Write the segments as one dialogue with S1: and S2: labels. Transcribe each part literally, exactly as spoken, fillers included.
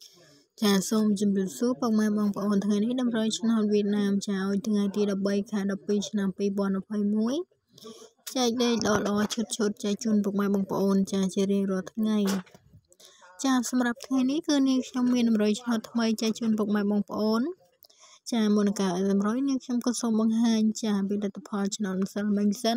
S1: ចាសូមជម្រាបសួរពុកម៉ែបងប្អូនថ្ងៃនេះតម្រូវឆ្នោតវៀតណាមចាឲ្យថ្ងៃទី13ខែ12ឆ្នាំ2021ចែកលេខល្អៗឈុតឈុតចែកជូនពុកម៉ែបងប្អូនចាជារៀងរាល់ថ្ងៃចាសម្រាប់ថ្ងៃនេះគឺនាងខ្ញុំមានតម្រូវឆ្នោតថ្មីចែកជូនពុកម៉ែបងប្អូនចាមុននឹងការតម្រូវនាងខ្ញុំក៏សូមបង្ហាញចាពីលទ្ធផលឆ្នោតម្សិលមិញសិន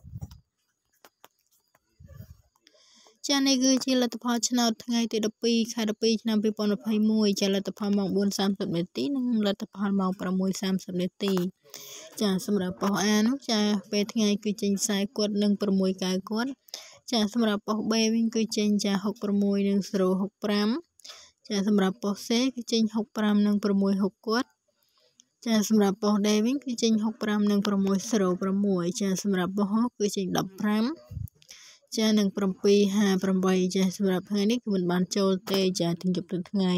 S1: ចានេះគឺជាលទ្ធផលឆ្នោតថ្ងៃទី12ខែ12ឆ្នាំ2021ចាលទ្ធផលម៉ោង bốn giờ ba mươi នាទីនិងលទ្ធផលម៉ោង sáu giờ ba mươi នាទីចាសម្រាប់ប៉ុស្តិ៍ A នោះចាពេលថ្ងៃគឺចេញខ្សែគាត់និង6កៅគាត់ចាសម្រាប់ប៉ុស្តិ៍ B វិញគឺចេញចា หกสิบหก និង ศูนย์ หกสิบห้า ចាសម្រាប់ប៉ុស្តិ៍ C គឺចេញ หกสิบห้า និង หกสิบหก គាត់ចាសម្រាប់ប៉ុស្តិ៍ D វិញគឺចេញ หกสิบห้า និង หกสิบหก ចាសម្រាប់ប៉ុស្តិ៍ H គឺចេញ สิบห้าចានឹងเจ็ดห้าแปดចាសម្រាប់ថ្ងៃនេះគឺមិនបានចូលទេចាถึงយប់ទៅថ្ងៃ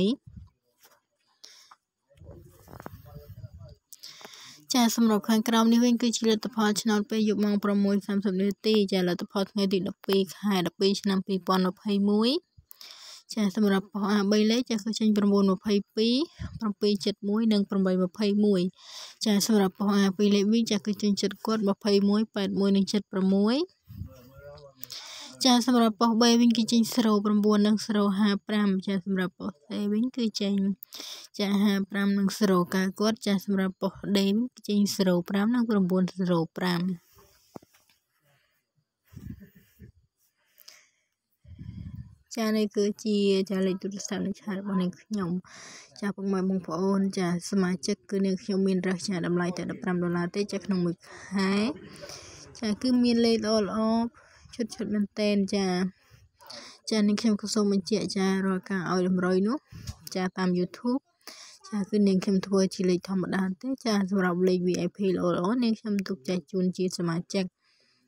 S1: ចាសម្រាប់ខាងក្រោមនេះវិញគឺជាលទ្ធផលឆ្នោតពេលយប់ម៉ោង sáu giờ ba mươi នាទីចាលទ្ធផលថ្ងៃទី12ខែ12ឆ្នាំ2021ចាសម្រាប់ប៉ុស្តិ៍ A 3លេខចាគឺចេញ chín hai hai 7 7 một និង 8 ยี่สิบเอ็ดចាសម្រាប់ប៉ុស្តិ៍ A 2លេខវិញចាគឺចេញចិត្តគាត់ ยี่สิบเอ็ด แปด និង เจ็ดสิบหกចាសម្រាប់ប៉ុស្តិ៍ B វិញគឺចេញ ศูนย์ 9 និង ศูนย์ ห้าสิบห้า ចាសម្រាប់ប៉ុស្តិ៍ C វិញគឺចេញចា ห้าสิบห้า និង ศูนย์ เก้า គាត់ចាសម្រាប់ប៉ុស្តិ៍ D វិញគឺចេញ ศูนย์ ห้า និង chín ศูนย์ ห้าចានេះគឺជាចាលេខទូរស័ព្ទនៃឆាតរបស់នាងខ្ញុំចាពុកម៉ែបងប្អូនចាសមាជិកគឺនាងខ្ញុំមានរះចាតម្លៃតែสิบห้าដុល្លារទេចាក្នុងមួយខែចាគឺមានលេខល្អៗឈុតឈុតមែនតែនចាចានាងខ្ញុំក៏សូមបញ្ជាក់ចារាល់ការឲ្យតម្រុយនោះចាតាម YouTube ចាគឺនាងខ្ញុំធ្វើជាលេខធម្មតាទេចាសម្រាប់លេខ វី ไอ พี ល្អៗនាងខ្ញុំទុកចែកជូនជាសមាជិក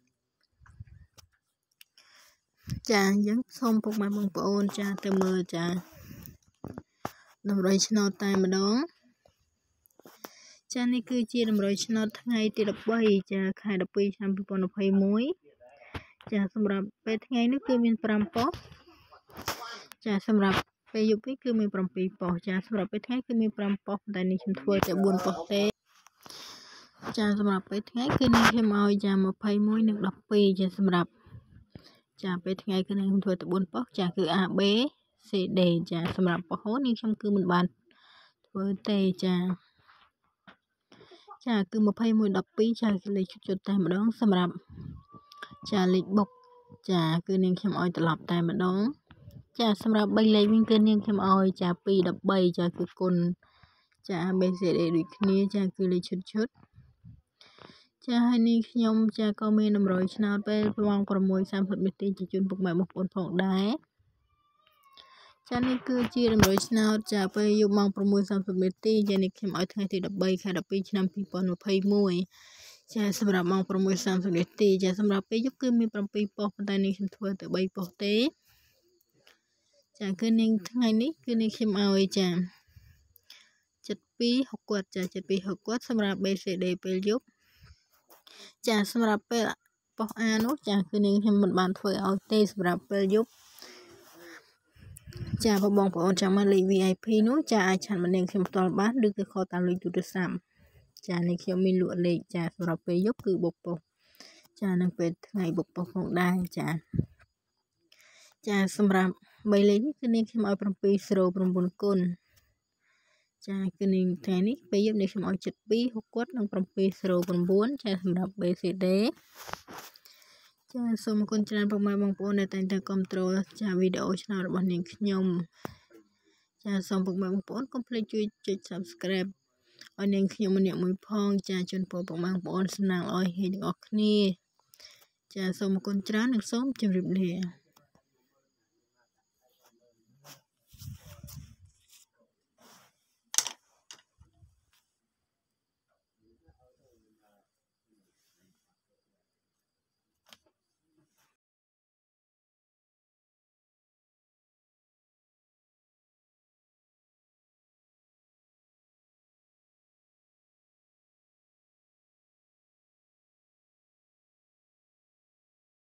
S1: ចាអញ្ចឹងសូមពុកម៉ែបងប្អូនចាទៅមើលចាតម្រុយឆ្នោតតែម្ដងចានេះគឺជាតម្រុយឆ្នោតថ្ងៃទី13ចាខែ12ឆ្នាំ2021ចាសម្រាប់ពេលថ្ងៃនេះគឺមានfiveប៉ុស្តិ៍ចាសម្រាប់ពេលយប់នេះគឺមានsevenប៉ុស្តិ៍ចាសម្រាប់ពេលថ្ងៃគឺមានfiveប៉ុស្តិ៍តែនេះខ្ញុំធ្វើតែfourប៉ុស្តិ៍ទេចាសម្រាប់ពេលថ្ងៃគឺនេះខ្ញុំឲ្យចាtwenty-oneនិងtwelveចាសម្រាប់ចាពេលថ្ងៃគឺខ្ញុំធ្វើតែfourប៉ុស្តិ៍ចាគឺ A B C D ចាសម្រាប់ប៉ុស្តិ៍នេះខ្ញុំគឺមិនបានធ្វើទេចាចាគឺtwenty-one twelveចាគឺលេខជុតតែម្ដងសម្រាប់ចាលេខបុកចាគឺនាងខ្ញុំឲ្យត្រឡប់តែម្ដងចាសម្រាប់threeលេខវិញគឺនាងខ្ញុំឲ្យចាtwo thirteenចាគឺគុណចា A B C D ដូចគ្នាចាគឺលេខឈុតឈុតចាហើយនាងខ្ញុំចាក៏មានតម្រុយឆ្នោតពេលម៉ោងsix giờ ba mươi នាទីជូនពុកម៉ែបងប្អូនផងដែរចានេះគឺជាតម្រុយឆ្នោតចាពេលយប់ម៉ោងsix giờ ba mươi នាទីចានេះខ្ញុំឲ្យថ្ងៃទី13ខែ12ឆ្នាំ2021ចាសម្រាប់ម៉ោងsix giờ ba mươi នាទីចាសម្រាប់ពេលយប់គឺមានsevenប៉ុស្តិ៍ប៉ុន្តែនេះខ្ញុំធ្វើតែthreeប៉ុស្តិ៍ទេចាគឺនាងថ្ងៃនេះគឺនាងខ្ញុំឲ្យចាseven two sixគាត់ចាseven two sixគាត់សម្រាប់ B C D ពេលយប់ចាសម្រាប់ពេលប៉ុស្តិ៍ A នោះចាគឺនាងខ្ញុំមិនបានធ្វើឲ្យទេសម្រាប់ពេលយប់ចាបងប្អូនចាំមើលលេខ វី ไอ พี នោះចាអាចឆាតមកនាងខ្ញុំផ្ទាល់បានឬក៏ខលតាមលេខទូរស័ព្ទចានេះខ្ញុំមានលក់លេខចាសម្រាប់ពេលយប់គឺបុកប៉ុស្តិ៍ចានិងពេលថ្ងៃបុកប៉ុស្តិ៍ផងដែរចាចាសម្រាប់threeលេខនេះគឺនាងខ្ញុំឲ្យseven zero nineគុណចាគឺនាងថ្ងៃនេះពេលយប់នាងខ្ញុំឲ្យseven two sixគាត់និងseven zero nineចាសម្រាប់ B C D ចាសូមអរគុណច្រើនពុកម៉ែបងប្អូនដែលតែងតែគាំទ្រចាវីដេអូឆ្នោតរបស់នាងខ្ញុំចាសូមពុកម៉ែបងប្អូនកុំភ្លេចជួយចុច Subscribe ឲ្យនាងខ្ញុំម្នាក់មួយផងចាជូនពរពុកម៉ែបងប្អូនសំណាងល្អឲ្យទាំងអស់គ្នាចាសូមអរគុណច្រើននិងសូមជម្រាបលា